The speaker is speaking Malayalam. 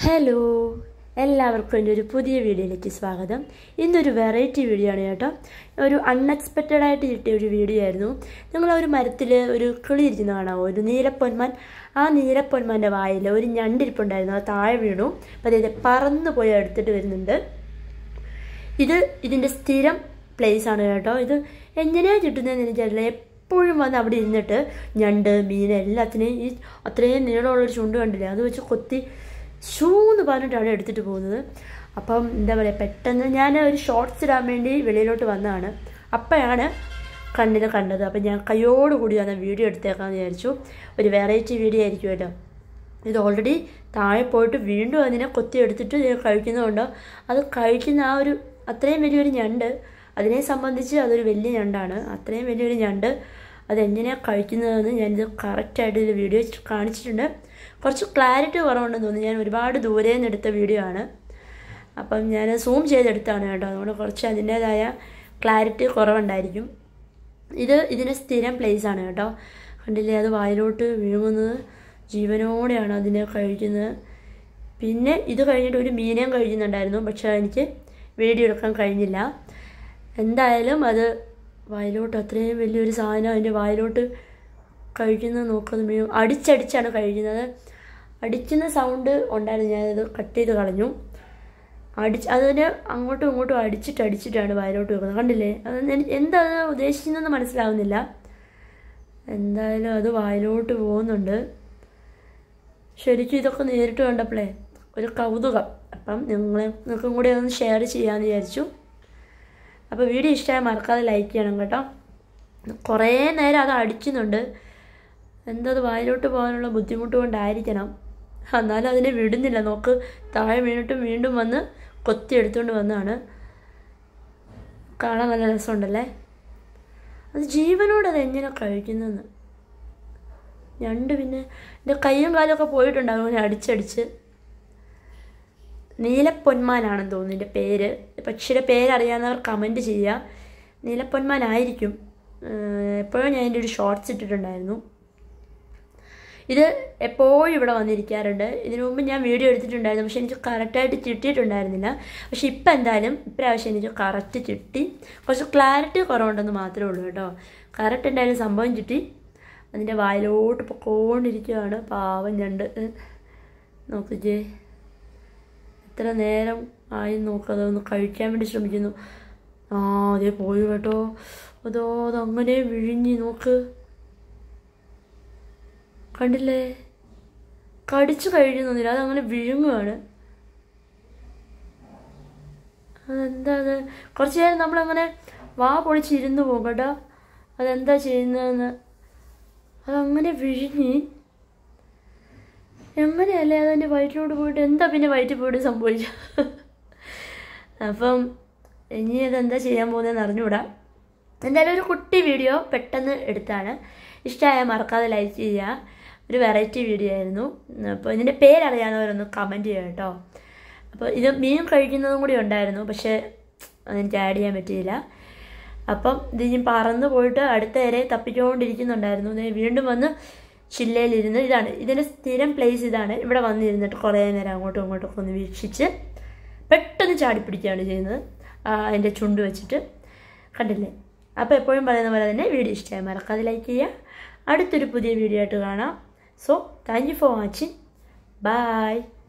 ഹലോ, എല്ലാവർക്കും എൻ്റെ ഒരു പുതിയ വീഡിയോയിലേക്ക് സ്വാഗതം. ഇന്നൊരു വെറൈറ്റി വീഡിയോ ആണ് കേട്ടോ. ഒരു അൺഎക്സ്പെക്റ്റഡ് ആയിട്ട് കിട്ടിയ ഒരു വീഡിയോ ആയിരുന്നു. നിങ്ങൾ ഒരു മരത്തിൽ ഒരു കിളി ഇരിക്കുന്ന കാണാമോ, ഒരു നീലപ്പൊന്മാൻ. ആ നീലപ്പൊന്മാൻ്റെ വായിൽ ഒരു ഞണ്ടിരിപ്പുണ്ടായിരുന്നു, അത് താഴെ വീണു. അപ്പോൾ അതായത് പറന്ന് പോയി എടുത്തിട്ട് വരുന്നുണ്ട്. ഇതിൻ്റെ സ്ഥിരം പ്ലേസ് ആണ് കേട്ടോ. ഇത് എങ്ങനെയാണ് കിട്ടുന്നതെന്ന് എനിക്കറിയില്ല. എപ്പോഴും വന്ന് അവിടെ ഇരുന്നിട്ട് ഞണ്ട്, മീൻ എല്ലാത്തിനെയും ഈ അത്രയും നീളമുള്ളൊരു ചുണ്ട് കണ്ടില്ലേ, അത് വെച്ച് കൊത്തി ഷൂന്ന് പറഞ്ഞിട്ടാണ് എടുത്തിട്ട് പോകുന്നത്. അപ്പം എന്താ പറയുക, പെട്ടെന്ന് ഞാൻ ഒരു ഷോർട്സ് ഇടാൻ വേണ്ടി വെളിയിലോട്ട് വന്നതാണ്. അപ്പോഴാണ് കണ്ണിൽ കണ്ടത്. അപ്പം ഞാൻ കയ്യോടുകൂടി വന്ന വീഡിയോ എടുത്തേക്കാമെന്ന് വിചാരിച്ചു. ഒരു വെറൈറ്റി വീഡിയോ ആയിരിക്കുമല്ലോ. ഇത് ഓൾറെഡി താഴെ പോയിട്ട് വീണ്ടും അതിനെ കൊത്തി എടുത്തിട്ട് കഴിക്കുന്നതുകൊണ്ട് അത് കഴിക്കുന്ന ആ ഒരു അത്രയും വലിയൊരു ഞണ്ട്, അതിനെ സംബന്ധിച്ച് അതൊരു വലിയ ഞണ്ടാണ്. അത്രയും വലിയൊരു ഞണ്ട് അതെങ്ങനെയാണ് കഴിക്കുന്നതെന്ന് ഞാനിത് കറക്റ്റായിട്ട് ഇത് വീഡിയോ കാണിച്ചിട്ടുണ്ട്. കുറച്ച് ക്ലാരിറ്റി കുറവുണ്ടെന്ന് തോന്നുന്നു. ഞാൻ ഒരുപാട് ദൂരെ നിന്ന് എടുത്ത വീഡിയോ ആണ്. അപ്പം ഞാൻ സൂം ചെയ്തെടുത്താണ് കേട്ടോ. അതുകൊണ്ട് കുറച്ച് അതിൻ്റേതായ ക്ലാരിറ്റി കുറവുണ്ടായിരിക്കും. ഇതിന് സ്ഥിരം പ്ലേസ് ആണ് കേട്ടോ. കണ്ടില്ലേ, അത് വായിലോട്ട് വീഴുന്നത് ജീവനോടെയാണ് അതിനെ കഴിക്കുന്നത്. പിന്നെ ഇത് കഴിഞ്ഞിട്ട് ഒരു മീനേയും കഴിക്കുന്നുണ്ടായിരുന്നു, പക്ഷേ എനിക്ക് വീഡിയോ എടുക്കാൻ കഴിഞ്ഞില്ല. എന്തായാലും അത് വായിലോട്ട് അത്രയും വലിയൊരു സാധനം അതിൻ്റെ വായിലോട്ട് കഴിക്കുന്നത് നോക്കുന്നത്. മീൻ അടിച്ചടിച്ചാണ് കഴിക്കുന്നത്. അടിക്കുന്ന സൗണ്ട് ഉണ്ടായിരുന്നു. ഞാനത് കട്ട് ചെയ്ത് കളഞ്ഞു. അതിന് അങ്ങോട്ടും ഇങ്ങോട്ടും അടിച്ചിട്ടാണ് വായിലോട്ട് വെക്കുന്നത്. കണ്ടില്ലേ, അത് എന്താ ഉദ്ദേശിക്കുന്നതെന്ന് മനസ്സിലാവുന്നില്ല. എന്തായാലും അത് വായിലോട്ട് പോകുന്നുണ്ട്. ശരിക്കും ഇതൊക്കെ നേരിട്ട് കണ്ടപ്പോഴേ ഒരു കൗതുകം. അപ്പം നിങ്ങൾക്കും കൂടെ ഒന്ന് ഷെയർ ചെയ്യാമെന്ന് വിചാരിച്ചു. അപ്പോൾ വീഡിയോ ഇഷ്ടമായി മറക്കാതെ ലൈക്ക് ചെയ്യണം കേട്ടോ. കുറേ നേരം അത് അടിക്കുന്നുണ്ട്. അത് വായിലോട്ട് പോകാനുള്ള ബുദ്ധിമുട്ട് കൊണ്ടായിരിക്കണം. എന്നാലും അതിനെ വിടുന്നില്ല. നോക്ക്, താഴെ വീണിട്ടും വീണ്ടും വന്ന് കൊത്തി എടുത്തുകൊണ്ട് വന്നതാണ്. കാണാൻ നല്ല രസമുണ്ടല്ലേ. അത് ജീവനോട് അത് എങ്ങനെ കഴിക്കുന്നതെന്ന്. ഞണ്ട് പിന്നെ എൻ്റെ കയ്യും കാലമൊക്കെ പോയിട്ടുണ്ടാകും അങ്ങനെ അടിച്ചടിച്ച്. നീലപ്പൊന്മാനാണെന്ന് തോന്നുന്നു എൻ്റെ പേര്. പക്ഷിയുടെ പേരറിയാവുന്നവർ കമൻറ്റ് ചെയ്യുക. നീലപ്പൊന്മാനായിരിക്കും. എപ്പോഴും ഞാൻ എൻ്റെ ഒരു ഷോർട്സ് ഇട്ടിട്ടുണ്ടായിരുന്നു. ഇത് എപ്പോഴും ഇവിടെ വന്നിരിക്കാറുണ്ട്. ഇതിനു മുമ്പ് ഞാൻ വീഡിയോ എടുത്തിട്ടുണ്ടായിരുന്നു, പക്ഷെ എനിക്ക് കറക്റ്റായിട്ട് കിട്ടിയിട്ടുണ്ടായിരുന്നില്ല. പക്ഷെ ഇപ്പം എന്തായാലും ഇപ്രാവശ്യം എനിക്ക് കറക്റ്റ് കിട്ടി. കുറച്ച് ക്ലാരിറ്റി കുറവുണ്ടെന്ന് മാത്രമേ ഉള്ളൂ കേട്ടോ. കറക്റ്റ് എന്തായാലും സംഭവം കിട്ടി. അതിൻ്റെ വായിലോട്ട് പൊക്കോണ്ടിരിക്കുകയാണ് പാവം ഞണ്ട്. നോക്കിക്കേ, എത്ര നേരം ആയി നോക്കതൊന്ന് കഴിക്കാൻ വേണ്ടി ശ്രമിക്കുന്നു. അതേ പോയി കേട്ടോ. അതങ്ങനെ വിഴിഞ്ഞ് നോക്ക്, കണ്ടില്ലേ, കടിച്ചു കഴിയുന്നില്ല, അതങ്ങനെ വിഴുങ്ങുകയാണ്. അതെന്താ അത്, കുറച്ച് നേരം നമ്മളങ്ങനെ വാ പൊളിച്ചിരുന്ന് പോകും കേട്ടോ. അതെന്താ ചെയ്യുന്നതെന്ന്. അതങ്ങനെ വിഴുങ്ങി എങ്ങനെയല്ലേ അതെൻ്റെ വയറ്റിലോട്ട് പോയിട്ട്. എന്താ പിന്നെ വയറ്റിൽ പോയിട്ട് സംഭവിച്ചു. അപ്പം ഇനി അതെന്താ ചെയ്യാൻ പോകുന്നതെന്ന് അറിഞ്ഞുകൂടാ. എന്തായാലും ഒരു കുട്ടി വീഡിയോ പെട്ടെന്ന് എടുത്താണ്. ഇഷ്ടമായ മറക്കാതെ ലൈക്ക് ചെയ്യുക. ഒരു വെറൈറ്റി വീഡിയോ ആയിരുന്നു. അപ്പോൾ ഇതിൻ്റെ പേരറിയാവുന്നവരൊന്ന് കമൻറ്റ് ചെയ്യുക കേട്ടോ. അപ്പോൾ ഇത് മീൻ കഴിക്കുന്നതും കൂടി ഉണ്ടായിരുന്നു, പക്ഷേ അതെനിക്ക് ആഡ് ചെയ്യാൻ പറ്റിയില്ല. അപ്പം ഇതിന് പറന്ന് പോയിട്ട് അടുത്ത വരെ തപ്പിച്ചുകൊണ്ടിരിക്കുന്നുണ്ടായിരുന്നു. വീണ്ടും വന്ന് ചില്ലയിലിരുന്ന്, ഇതാണ് ഇതിൻ്റെ സ്ഥിരം പ്ലേസ്. ഇതാണ് ഇവിടെ വന്നിരുന്നിട്ട് കുറേ നേരം അങ്ങോട്ടും ഇങ്ങോട്ടൊക്കെ ഒന്ന് വീക്ഷിച്ച് പെട്ടെന്ന് ചാടിപ്പിടിക്കുകയാണ് ചെയ്യുന്നത് അതിൻ്റെ ചുണ്ട് വെച്ചിട്ട്. കണ്ടില്ലേ. അപ്പോൾ എപ്പോഴും പറയുന്ന പോലെ തന്നെ വീഡിയോ ഇഷ്ടമായി മറക്കാതെ ലൈക്ക് ചെയ്യുക. അടുത്തൊരു പുതിയ വീഡിയോ ആയിട്ട് കാണാം. So thank you for watching. By.